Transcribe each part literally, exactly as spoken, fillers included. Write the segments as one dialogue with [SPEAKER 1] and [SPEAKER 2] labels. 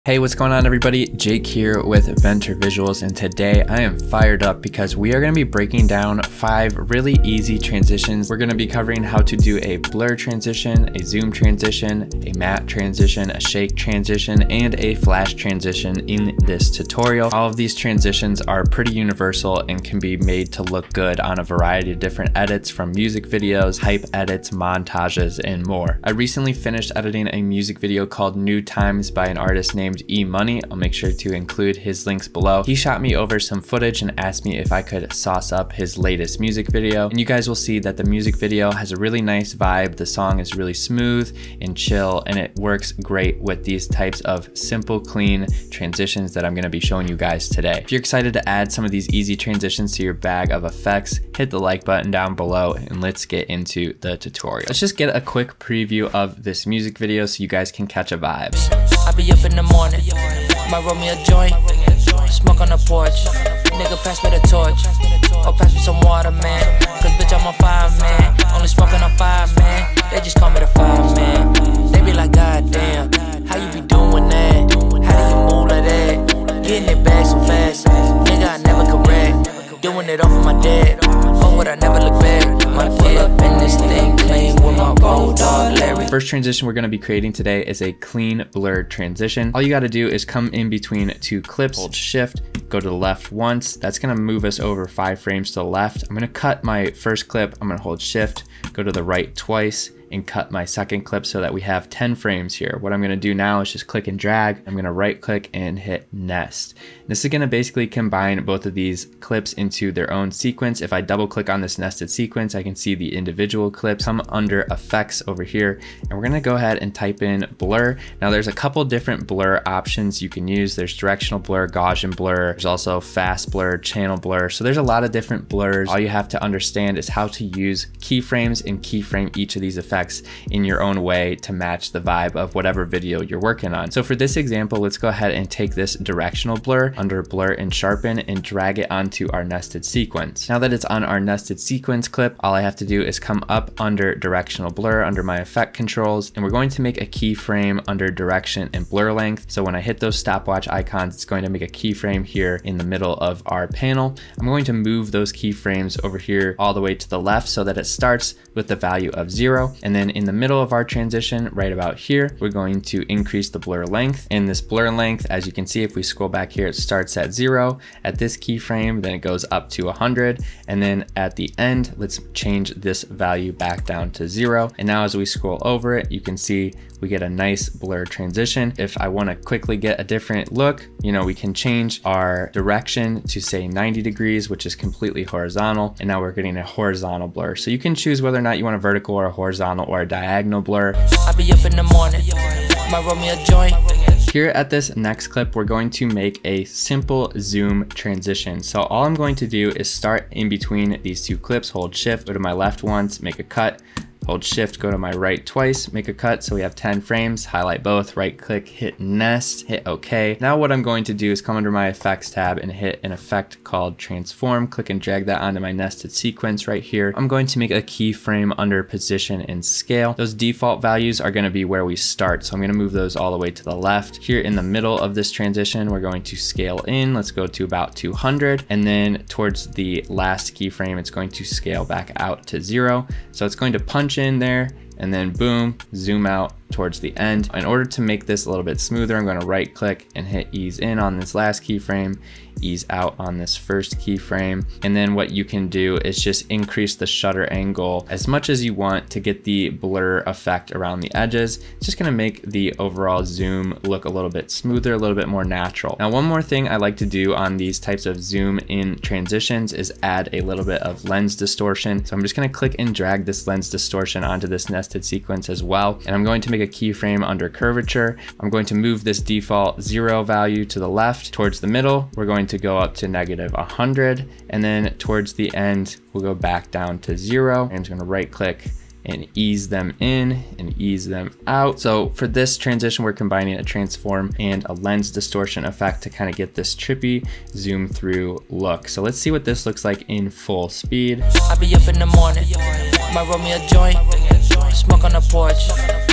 [SPEAKER 1] Hey, what's going on everybody? Jake here with Venture Visuals, and today I am fired up because we are going to be breaking down five really easy transitions. We're going to be covering how to do a blur transition, a zoom transition, a matte transition, a shake transition, and a flash transition in this tutorial. All of these transitions are pretty universal and can be made to look good on a variety of different edits, from music videos, hype edits, montages, and more. I recently finished editing a music video called New Times by an artist named E Money. I'll make sure to include his links below. He shot me over some footage and asked me if I could sauce up his latest music video, and you guys will see that the music video has a really nice vibe. The song is really smooth and chill, and it works great with these types of simple, clean transitions that I'm going to be showing you guys today. If you're excited to add some of these easy transitions to your bag of effects, hit the like button down below and let's get into the tutorial. Let's just get a quick preview of this music video so you guys can catch a vibe.
[SPEAKER 2] I be up in the morning, might roll me a joint, smoke on the porch, nigga pass me the torch, or pass me some water, man, cause bitch I'm a five man, only smoking on five man, they just call me the five man, they be like god damn, how you be doing that, how do you move like that, getting it back so fast, nigga I never correct, doing it off of my dad, oh would I never look back, my pull up in this thing clean with my road dog Larry.
[SPEAKER 1] First transition we're going to be creating today is a clean blur transition. All you got to do is come in between two clips, hold shift, go to the left once. That's going to move us over five frames to the left. I'm going to cut my first clip. I'm going to hold shift, go to the right twice, and cut my second clip so that we have ten frames here. What I'm gonna do now is just click and drag. I'm gonna right click and hit nest. This is gonna basically combine both of these clips into their own sequence. If I double click on this nested sequence, I can see the individual clips come under effects over here. And we're gonna go ahead and type in blur. Now there's a couple different blur options you can use. There's directional blur, Gaussian blur. There's also fast blur, channel blur. So there's a lot of different blurs. All you have to understand is how to use keyframes and keyframe each of these effects in your own way to match the vibe of whatever video you're working on. So for this example, let's go ahead and take this directional blur under blur and sharpen and drag it onto our nested sequence. Now that it's on our nested sequence clip, all I have to do is come up under directional blur under my effect controls, and we're going to make a keyframe under direction and blur length. So when I hit those stopwatch icons, it's going to make a keyframe here in the middle of our panel. I'm going to move those keyframes over here all the way to the left so that it starts with the value of zero. And then in the middle of our transition, right about here, we're going to increase the blur length. And this blur length, as you can see, if we scroll back here, it starts at zero at this keyframe, then it goes up to one hundred. And then at the end, let's change this value back down to zero. And now as we scroll over it, you can see we get a nice blur transition. If I want to quickly get a different look, you know, we can change our direction to say ninety degrees, which is completely horizontal. And now we're getting a horizontal blur. So you can choose whether or not you want a vertical or a horizontal or a diagonal blur.
[SPEAKER 2] I be up in the morning, might roll me a joint.
[SPEAKER 1] Here at this next clip, we're going to make a simple zoom transition. So all I'm going to do is start in between these two clips, hold shift, go to my left once, make a cut, hold shift, go to my right twice, make a cut. So we have ten frames, highlight both, right click, hit nest, hit OK. Now what I'm going to do is come under my effects tab and hit an effect called transform, click and drag that onto my nested sequence right here. I'm going to make a keyframe under position and scale. Those default values are going to be where we start. So I'm going to move those all the way to the left. Here in the middle of this transition, we're going to scale in. Let's go to about two hundred. And then towards the last keyframe, it's going to scale back out to zero. So it's going to punch in there and then boom, zoom out towards the end. In order to make this a little bit smoother, I'm going to right click and hit ease in on this last keyframe, ease out on this first keyframe. And then what you can do is just increase the shutter angle as much as you want to get the blur effect around the edges. It's just going to make the overall zoom look a little bit smoother, a little bit more natural. Now, one more thing I like to do on these types of zoom in transitions is add a little bit of lens distortion. So I'm just going to click and drag this lens distortion onto this nested sequence as well. And I'm going to make a keyframe under curvature. I'm going to move this default zero value to the left. Towards the middle, we're going to go up to negative one hundred. And then towards the end, we'll go back down to zero. I'm just going to right click and ease them in and ease them out. So for this transition, we're combining a transform and a lens distortion effect to kind of get this trippy zoom through look. So let's see what this looks like in full speed.
[SPEAKER 2] I be up in the morning, might roll me a joint, smoke on the porch,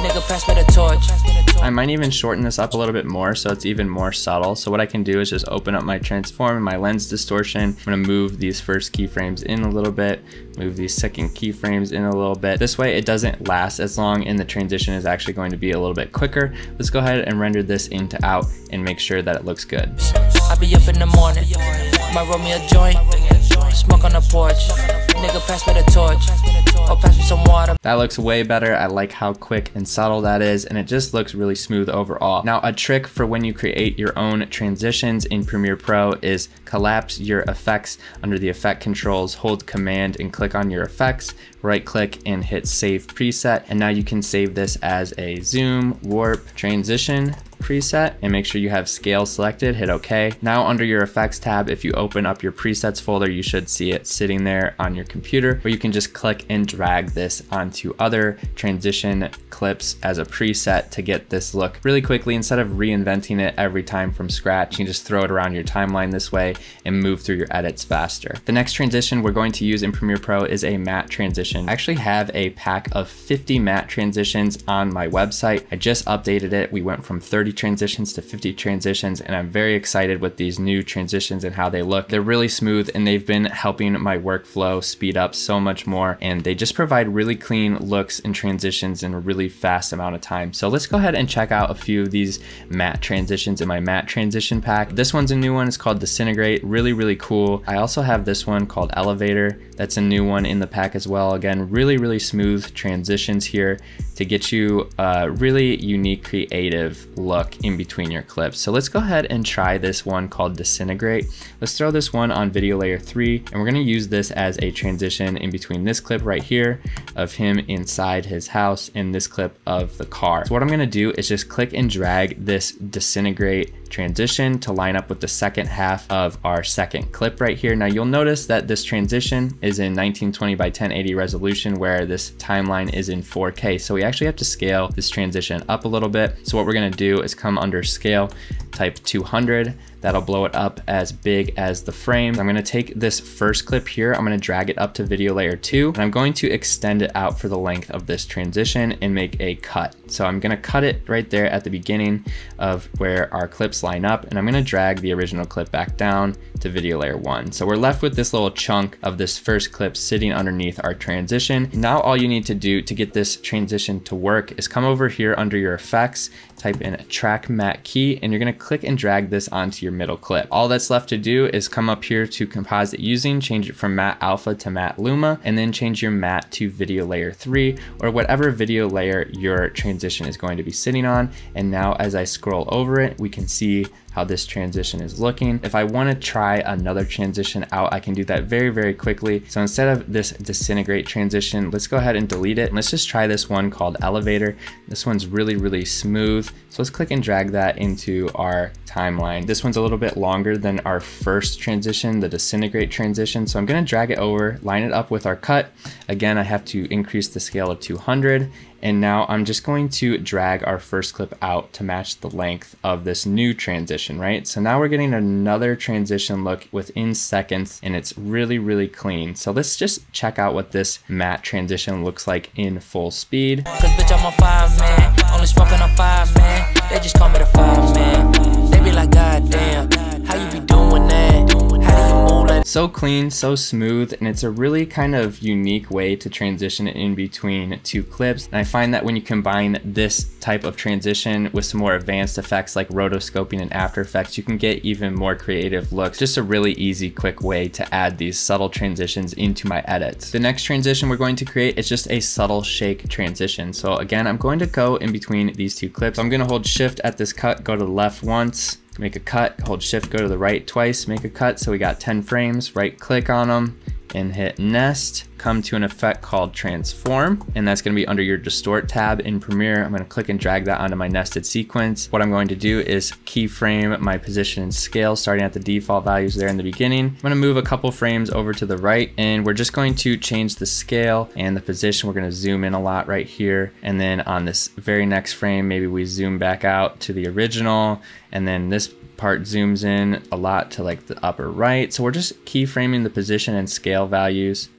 [SPEAKER 2] Nigga, pass me the torch.
[SPEAKER 1] I might even shorten this up a little bit more so it's even more subtle. So what I can do is just open up my transform and my lens distortion. I'm gonna move these first keyframes in a little bit, move these second keyframes in a little bit. This way it doesn't last as long and the transition is actually going to be a little bit quicker. Let's go ahead and render this into out and make sure that it looks good.
[SPEAKER 2] I be up in the morning, might roll me a joint, smoke on the porch. Nigga, pass me the torch, or pass me some water.
[SPEAKER 1] That looks way better. I like how quick and subtle that is, and it just looks really smooth overall. Now, a trick for when you create your own transitions in Premiere Pro is collapse your effects under the effect controls, hold command and click on your effects, right click and hit save preset. And now you can save this as a zoom, warp, transition preset, and make sure you have scale selected, hit OK. Now under your effects tab, if you open up your presets folder, you should see it sitting there on your computer, where you can just click and drag this onto other transition clips as a preset to get this look really quickly. Instead of reinventing it every time from scratch, you can just throw it around your timeline this way and move through your edits faster. The next transition we're going to use in Premiere Pro is a matte transition. I actually have a pack of fifty matte transitions on my website. I just updated it. We went from thirty transitions to fifty transitions, and I'm very excited with these new transitions and how they look. They're really smooth and they've been helping my workflow speed up so much more, and they just provide really clean looks and transitions in a really fast amount of time. So let's go ahead and check out a few of these matte transitions in my matte transition pack. This one's a new one. It's called Disintegrate. Really, really cool. I also have this one called Elevator. That's a new one in the pack as well. Again, really, really smooth transitions here to get you a really unique, creative look in between your clips. So let's go ahead and try this one called Disintegrate. Let's throw this one on video layer three, and we're gonna use this as a transition in between this clip right here of him inside his house and this clip of the car. So what I'm gonna do is just click and drag this Disintegrate transition to line up with the second half of our second clip right here. Now you'll notice that this transition is in nineteen twenty by ten eighty resolution, where this timeline is in four K. So we actually have to scale this transition up a little bit. So what we're gonna do is come under scale, type two hundred. That'll blow it up as big as the frame. I'm gonna take this first clip here, I'm gonna drag it up to video layer two, and I'm going to extend it out for the length of this transition and make a cut. So I'm gonna cut it right there at the beginning of where our clips line up, and I'm gonna drag the original clip back down to video layer one. So we're left with this little chunk of this first clip sitting underneath our transition. Now all you need to do to get this transition to work is come over here under your effects, type in a track matte key, and you're gonna click and drag this onto your middle clip. All that's left to do is come up here to composite using, change it from matte alpha to matte luma, and then change your matte to video layer three, or whatever video layer your transition is going to be sitting on. And now as I scroll over it, we can see how this transition is looking. If I want to try another transition out, I can do that very, very quickly. So instead of this Disintegrate transition, let's go ahead and delete it. And let's just try this one called Elevator. This one's really, really smooth. So let's click and drag that into our timeline. This one's a little bit longer than our first transition, the Disintegrate transition. So I'm gonna drag it over, line it up with our cut. Again, I have to increase the scale to two hundred. And now I'm just going to drag our first clip out to match the length of this new transition, right? So now we're getting another transition look within seconds, and it's really, really clean. So let's just check out what this matte transition looks like in full speed.
[SPEAKER 2] Cause bitch, I'm a five man, only smoking on five man. They just call me the five man. They be like, God damn, how you be doing that? How do you move like?
[SPEAKER 1] So clean, so smooth, and it's a really kind of unique way to transition in between two clips. And I find that when you combine this type of transition with some more advanced effects like rotoscoping and After Effects, you can get even more creative looks. Just a really easy, quick way to add these subtle transitions into my edits. The next transition we're going to create is just a subtle shake transition. So again, I'm going to go in between these two clips. I'm gonna hold shift at this cut, go to the left once, make a cut, hold shift, go to the right twice, make a cut. So we got ten frames, right click on them and hit nest, come to an effect called transform, and that's gonna be under your distort tab in Premiere. I'm gonna click and drag that onto my nested sequence. What I'm going to do is keyframe my position and scale starting at the default values there in the beginning. I'm gonna move a couple frames over to the right, and we're just going to change the scale and the position. We're gonna zoom in a lot right here, and then on this very next frame, maybe we zoom back out to the original, and then this part zooms in a lot to like the upper right. So we're just keyframing the position and scale values.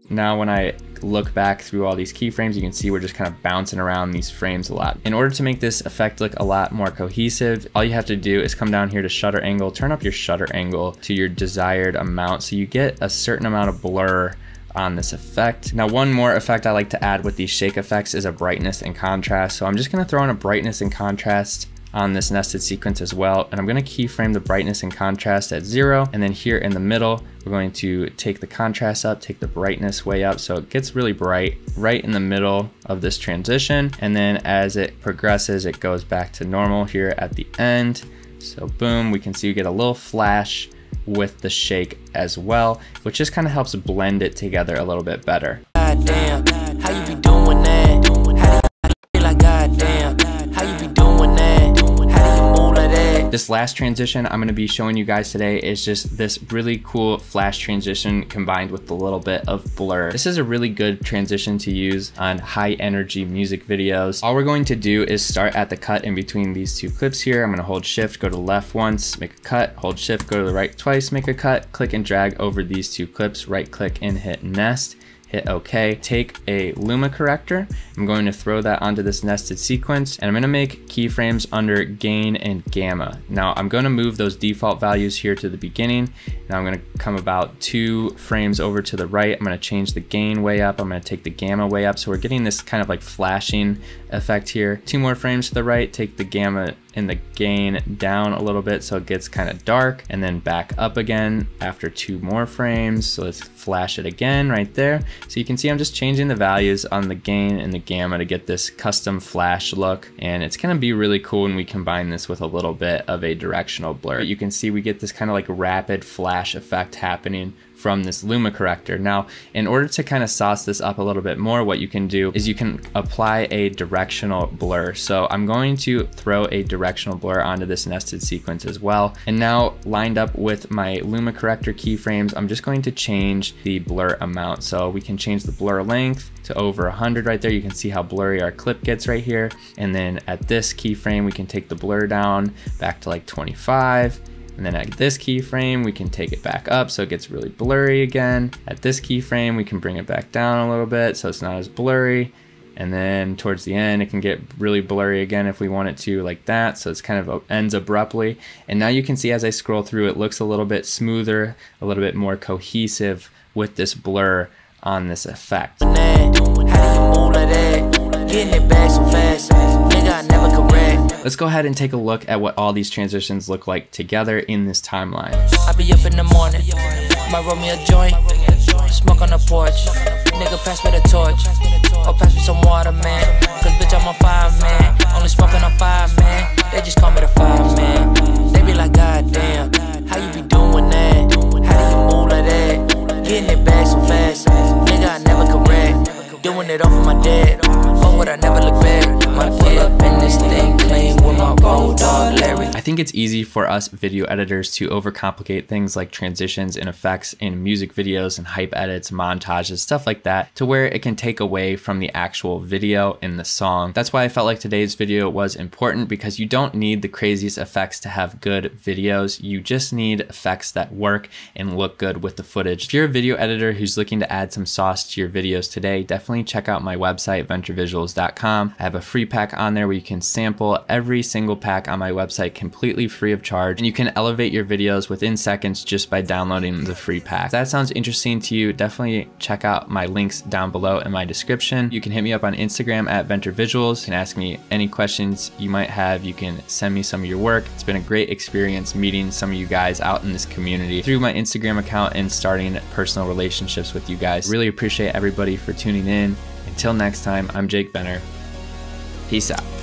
[SPEAKER 1] Now when I look back through all these keyframes, you can see we're just kind of bouncing around these frames a lot. In order to make this effect look a lot more cohesive, all you have to do is come down here to shutter angle, turn up your shutter angle to your desired amount so you get a certain amount of blur on this effect. Now, one more effect I like to add with these shake effects is a brightness and contrast. So I'm just gonna throw in a brightness and contrast on this nested sequence as well. And I'm gonna keyframe the brightness and contrast at zero. And then here in the middle, we're going to take the contrast up, take the brightness way up so it gets really bright right in the middle of this transition. And then as it progresses, it goes back to normal here at the end. So boom, we can see we get a little flash with the shake as well, which just kind of helps blend it together a little bit better.
[SPEAKER 2] God damn, how you be doing that? How do you feel like God damn? How you be doing that? How do you move like that?
[SPEAKER 1] This last transition I'm going to be showing you guys today is just this really cool flash transition combined with a little bit of blur. This is a really good transition to use on high energy music videos. All we're going to do is start at the cut in between these two clips here. I'm going to hold shift, go to the left once, make a cut, hold shift, go to the right twice, make a cut, click and drag over these two clips, right click and hit nest. Hit OK. Take a luma corrector. I'm going to throw that onto this nested sequence, and I'm going to make keyframes under gain and gamma. Now I'm going to move those default values here to the beginning. Now I'm going to come about two frames over to the right. I'm going to change the gain way up. I'm going to take the gamma way up. So we're getting this kind of like flashing effect here. Two more frames to the right, take the gamma and the gain down a little bit so it gets kind of dark, and then back up again after two more frames. So let's flash it again right there. So you can see I'm just changing the values on the gain and the gamma to get this custom flash look, and it's gonna be really cool when we combine this with a little bit of a directional blur. You can see we get this kind of like rapid flash effect happening from this luma corrector. Now, in order to kind of sauce this up a little bit more, what you can do is you can apply a directional blur. So I'm going to throw a directional blur onto this nested sequence as well. And now lined up with my luma corrector keyframes, I'm just going to change the blur amount. So we can change the blur length to over one hundred right there. You can see how blurry our clip gets right here. And then at this keyframe, we can take the blur down back to like twenty-five. And then at this keyframe, we can take it back up so it gets really blurry again. At this keyframe, we can bring it back down a little bit so it's not as blurry. And then towards the end, it can get really blurry again if we want it to, like that. So it's kind of ends abruptly. And now you can see as I scroll through, it looks a little bit smoother, a little bit more cohesive with this blur on this effect. Let's go ahead and take a look at what all these transitions look like together in this timeline.
[SPEAKER 2] I be up in the morning, might roll me a joint, smoke on the porch, nigga pass me the torch, or pass me some water, man, cause bitch I'm a five man, only smoking on five man, they just call me the five man, they be like God damn, how you be doing that, how do you move like that, getting it back so fast, nigga I never correct, doing it off of my dad, oh would I never look back, my pull up in this thing clean with my road dog Larry.
[SPEAKER 1] I think it's easy for us video editors to overcomplicate things like transitions and effects in music videos and hype edits, montages, stuff like that, to where it can take away from the actual video in the song. That's why I felt like today's video was important, because you don't need the craziest effects to have good videos. You just need effects that work and look good with the footage. If you're a video editor who's looking to add some sauce to your videos today, definitely check out my website, venture visuals dot com. I have a free pack on there where you can sample every single pack on my website completely free of charge, and you can elevate your videos within seconds just by downloading the free pack. If that sounds interesting to you, definitely check out my links down below in my description. You can hit me up on Instagram at venture visuals. You can ask me any questions you might have. You can send me some of your work. It's been a great experience meeting some of you guys out in this community through my Instagram account and starting personal relationships with you guys. Really appreciate everybody for tuning in. Until next time, I'm Jake Venner. Peace out.